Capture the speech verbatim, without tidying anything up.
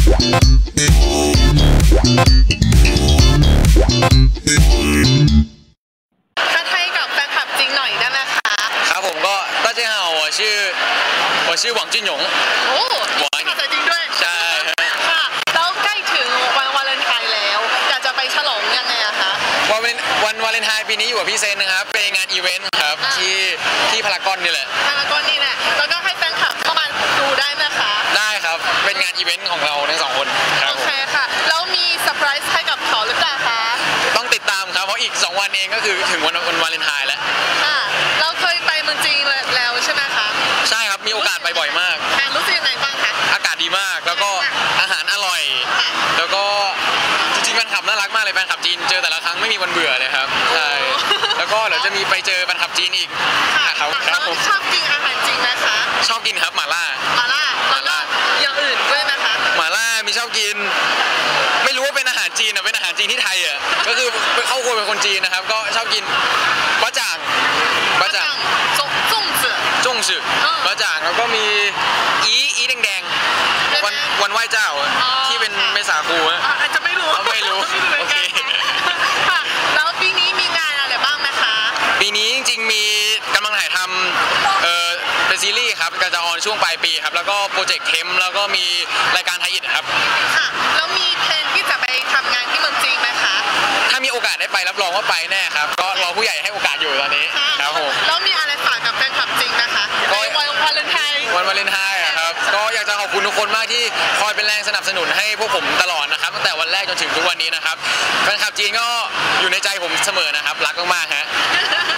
ทักทายกับแฟนคลับจริงหน่อยได้ไหมคะครับผมก็大家好我是我是王俊勇โอ้ภาษาจริงด้วยใช่ค่ะแล้วใกล้ถึงวันวาเลนไทน์แล้วอยากจะไปฉลองยังไงอะคะวันวันวาเลนไทน์ปีนี้อยู่กับพี่เซนนะครับเป็นงานอีเวนต์ครับที่ที่พารากอนนี่แหละพารากอนนี่แหละแล้วก็ให้แฟนคลับเข้ามาดูได้ไหมคะได้ครับเป็นงานอีเวนต์ของเราทั้งสองคนครับโอเคค่ะแล้วมีเซอร์ไพรส์ให้กับเขาหรือเปล่าคะต้องติดตามครับเพราะอีกสองวันเองก็คือถึงวันวันวาเลนไทน์แล้วค่ะเราเคยไปเมืองจีนแล้วใช่ไหมคะใช่ครับมีโอกาสไปบ่อยมากรู้สึกยังไงบ้างคะอากาศดีมากแล้วก็อาหารอร่อยแล้วก็จริงๆแฟนคลับน่ารักมากเลยแฟนคลับจีนเจอแต่ละครั้งไม่มีวันเบื่อเลยครับใช่แล้วก็เดี๋ยวจะมีไปเจอแฟนคลับจีนอีกครับครับผมชอบกินอาหารจีนไหมคะชอบกินครับหม่าล่าหม่าล่าหม่าล่าอย่างอื่นด้วยไหมคะหม่าล่ามีชอบกินไม่รู้ว่าเป็นอาหารจีนอะเป็นอาหารจีนที่ไทยอะก็คือเข้าครัวเป็นคนจีนนะครับก็ชอบกินบะจ่างบะจ่างจงจงจื่อจงจื่อบะจ่างแล้วก็มีอีอีแดงๆวันวันไหว้เจ้าที่เป็นเมษาคูอะอาจจะไม่รู้ไม่รู้โอเคค่ะแล้วปีนี้มีงานอะไรบ้างไหมคะปีนี้จริงๆมีกำลังถ่ายทำเอ่อเป็นซีรีส์ครับก็จะออนช่วงปลายปีครับแล้วก็โปรเจกต์เทมแล้วก็มีรายการไทยอิดครับค่ะแล้วมีแผนที่จะไปทำงานที่เมืองจีนไหมคะถ้ามีโอกาสได้ไปรับรองว่าไปแน่ครับก็รอผู้ใหญ่ให้โอกาสอยู่ตอนนี้ครับผมแล้วมีอะไรฝากกับแฟนคลับจริงนะคะวันวาเลนไทน์วันวาเลนไทน์ครับก็อยากจะขอบคุณทุกคนมากที่คอยเป็นแรงสนับสนุนให้พวกผมตลอดนะครับตั้งแต่วันแรกจนถึงทุกวันนี้นะครับแฟนคลับจีนก็อยู่ในใจผมเสมอนะครับรักมากๆฮะ